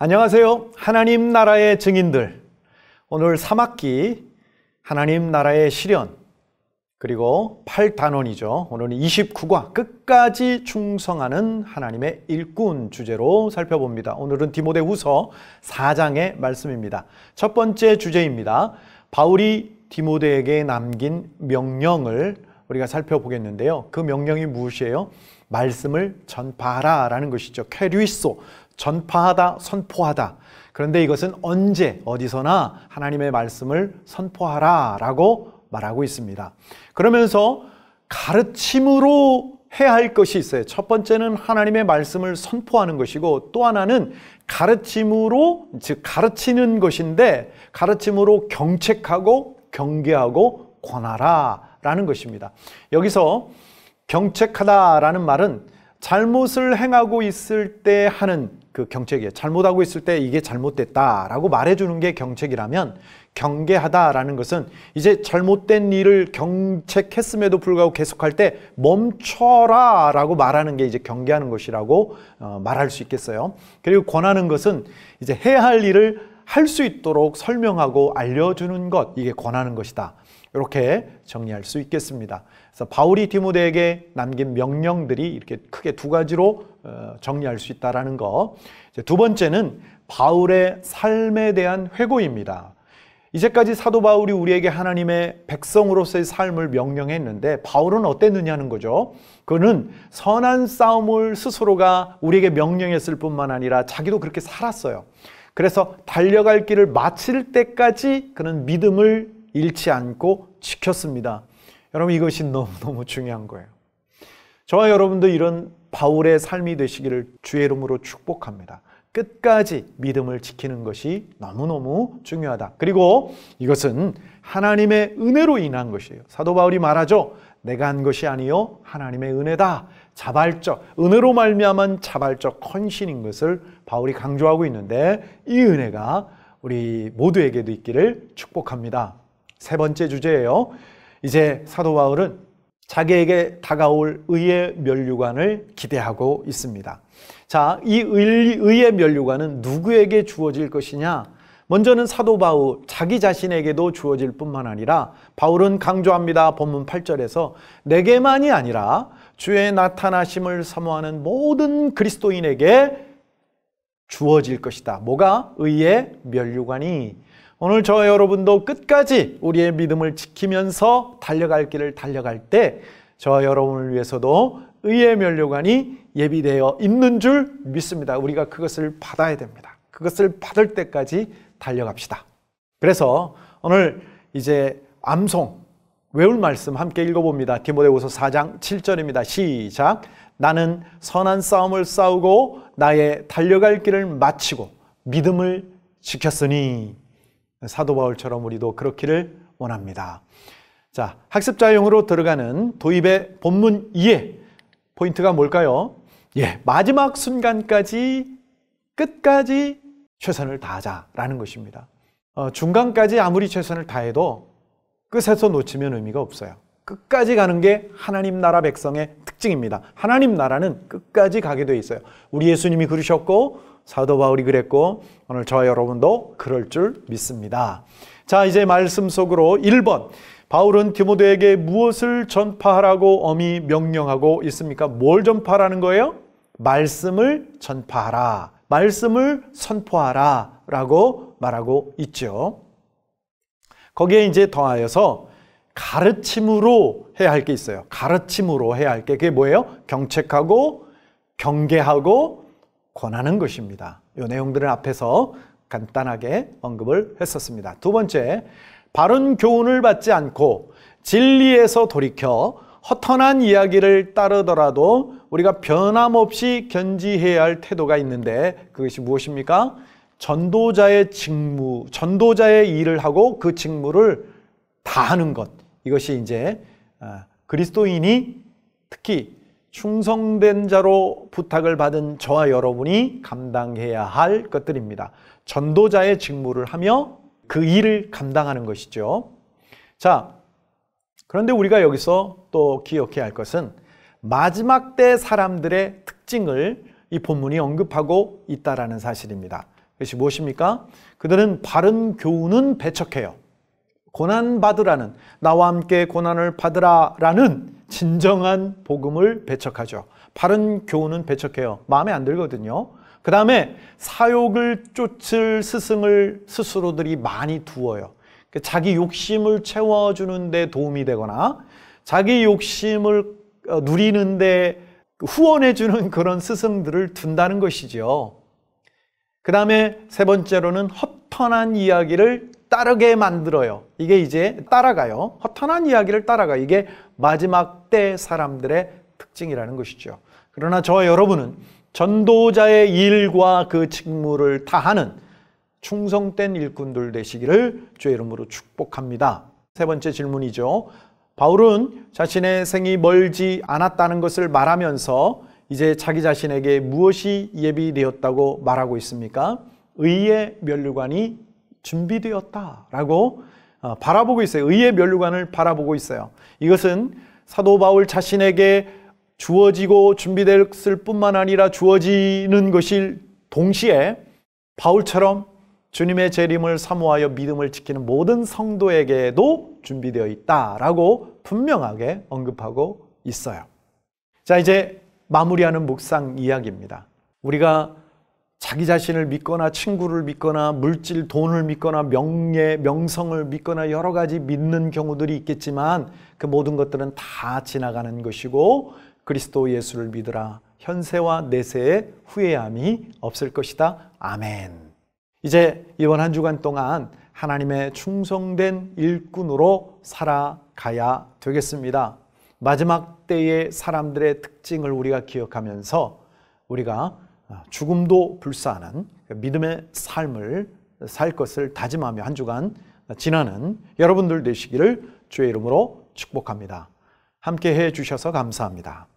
안녕하세요. 하나님 나라의 증인들. 오늘 3학기 하나님 나라의 실현, 그리고 8단원이죠. 오늘은 29과 끝까지 충성하는 하나님의 일꾼 주제로 살펴봅니다. 오늘은 디모데후서 4장의 말씀입니다. 첫 번째 주제입니다. 바울이 디모데에게 남긴 명령을 우리가 살펴보겠는데요. 그 명령이 무엇이에요? 말씀을 전파하라 라는 것이죠. 캐리소, 전파하다, 선포하다. 그런데 이것은 언제, 어디서나 하나님의 말씀을 선포하라 라고 말하고 있습니다. 그러면서 가르침으로 해야 할 것이 있어요. 첫 번째는 하나님의 말씀을 선포하는 것이고, 또 하나는 가르침으로, 즉 가르치는 것인데 가르침으로 경책하고 경계하고 권하라 라는 것입니다. 여기서 경책하다라는 말은 잘못을 행하고 있을 때 하는 그 경책이에요. 잘못하고 있을 때 이게 잘못됐다라고 말해주는 게 경책이라면, 경계하다라는 것은 이제 잘못된 일을 경책했음에도 불구하고 계속할 때 멈춰라 라고 말하는 게 이제 경계하는 것이라고 말할 수 있겠어요. 그리고 권하는 것은 이제 해야 할 일을 할 수 있도록 설명하고 알려주는 것, 이게 권하는 것이다. 이렇게 정리할 수 있겠습니다. 그래서 바울이 디모데에게 남긴 명령들이 이렇게 크게 두 가지로 정리할 수 있다는 거. 두 번째는 바울의 삶에 대한 회고입니다. 이제까지 사도 바울이 우리에게 하나님의 백성으로서의 삶을 명령했는데 바울은 어땠느냐는 거죠. 그는 선한 싸움을 스스로가 우리에게 명령했을 뿐만 아니라 자기도 그렇게 살았어요. 그래서 달려갈 길을 마칠 때까지 그는 믿음을 잃지 않고 지켰습니다. 여러분, 이것이 너무너무 중요한 거예요. 저와 여러분도 이런 바울의 삶이 되시기를 주의 이름으로 축복합니다. 끝까지 믿음을 지키는 것이 너무너무 중요하다. 그리고 이것은 하나님의 은혜로 인한 것이에요. 사도 바울이 말하죠. 내가 한 것이 아니요 하나님의 은혜다. 자발적, 은혜로 말미암은 자발적 헌신인 것을 바울이 강조하고 있는데, 이 은혜가 우리 모두에게도 있기를 축복합니다. 세 번째 주제예요. 이제 사도 바울은 자기에게 다가올 의의 면류관을 기대하고 있습니다. 자, 이 의의 면류관은 누구에게 주어질 것이냐? 먼저는 사도 바울 자기 자신에게도 주어질 뿐만 아니라 바울은 강조합니다. 본문 8절에서 내게만이 아니라 주의 나타나심을 사모하는 모든 그리스도인에게 주어질 것이다. 뭐가? 의의 면류관이. 오늘 저와 여러분도 끝까지 우리의 믿음을 지키면서 달려갈 길을 달려갈 때 저와 여러분을 위해서도 의의 면류관이 예비되어 있는 줄 믿습니다. 우리가 그것을 받아야 됩니다. 그것을 받을 때까지 달려갑시다. 그래서 오늘 이제 암송, 외울 말씀 함께 읽어봅니다. 디모데후서 4장 7절입니다. 시작. 나는 선한 싸움을 싸우고 나의 달려갈 길을 마치고 믿음을 지켰으니. 사도 바울처럼 우리도 그렇기를 원합니다. 자, 학습자용으로 들어가는 도입의 본문 2의 포인트가 뭘까요? 마지막 순간까지 끝까지 최선을 다하자라는 것입니다. 중간까지 아무리 최선을 다해도 끝에서 놓치면 의미가 없어요. 끝까지 가는 게 하나님 나라 백성의 특징입니다. 하나님 나라는 끝까지 가게 돼 있어요. 우리 예수님이 그러셨고 사도 바울이 그랬고 오늘 저와 여러분도 그럴 줄 믿습니다. 자, 이제 말씀 속으로 1번, 바울은 디모데에게 무엇을 전파하라고 엄히 명령하고 있습니까? 뭘 전파하라는 거예요? 말씀을 전파하라, 말씀을 선포하라 라고 말하고 있죠. 거기에 이제 더하여서 가르침으로 해야 할 게 있어요. 가르침으로 해야 할 게, 그게 뭐예요? 경책하고 경계하고 권하는 것입니다. 이 내용들은 앞에서 간단하게 언급을 했었습니다. 두 번째, 바른 교훈을 받지 않고 진리에서 돌이켜 허탄한 이야기를 따르더라도 우리가 변함없이 견지해야 할 태도가 있는데, 그것이 무엇입니까? 전도자의 직무, 전도자의 일을 하고 그 직무를 다하는 것. 이것이 이제 그리스도인이 특히 충성된 자로 부탁을 받은 저와 여러분이 감당해야 할 것들입니다. 전도자의 직무를 하며 그 일을 감당하는 것이죠. 자, 그런데 우리가 여기서 또 기억해야 할 것은 마지막 때 사람들의 특징을 이 본문이 언급하고 있다라는 사실입니다. 그것이 무엇입니까? 그들은 바른 교훈은 배척해요. 고난받으라는, 나와 함께 고난을 받으라라는 진정한 복음을 배척하죠. 바른 교훈은 배척해요. 마음에 안 들거든요. 그 다음에 사욕을 쫓을 스승을 스스로들이 많이 두어요. 자기 욕심을 채워주는 데 도움이 되거나 자기 욕심을 누리는 데 후원해주는 그런 스승들을 둔다는 것이죠. 그 다음에 세 번째로는 허탄한 이야기를 따르게 만들어요. 이게 이제 따라가요. 허탄한 이야기를 따라가. 이게 마지막 때 사람들의 특징이라는 것이죠. 그러나 저와 여러분은 전도자의 일과 그 직무를 다하는 충성된 일꾼들 되시기를 주의 이름으로 축복합니다. 세 번째 질문이죠. 바울은 자신의 생이 멀지 않았다는 것을 말하면서 이제 자기 자신에게 무엇이 예비되었다고 말하고 있습니까? 의의 면류관이 준비되었다라고 바라보고 있어요. 의의 면류관을 바라보고 있어요. 이것은 사도 바울 자신에게 주어지고 준비됐을 뿐만 아니라 주어지는 것이 동시에 바울처럼 주님의 재림을 사모하여 믿음을 지키는 모든 성도에게도 준비되어 있다라고 분명하게 언급하고 있어요. 자, 이제 마무리하는 묵상 이야기입니다. 우리가 자기 자신을 믿거나 친구를 믿거나 물질, 돈을 믿거나 명예, 명성을 믿거나 여러 가지 믿는 경우들이 있겠지만 그 모든 것들은 다 지나가는 것이고 그리스도 예수를 믿으라. 현세와 내세에 후회함이 없을 것이다. 아멘. 이제 이번 한 주간 동안 하나님의 충성된 일꾼으로 살아가야 되겠습니다. 마지막 때의 사람들의 특징을 우리가 기억하면서 우리가 죽음도 불사하는 믿음의 삶을 살 것을 다짐하며 한 주간 지나는 여러분들 되시기를 주의 이름으로 축복합니다. 함께 해 주셔서 감사합니다.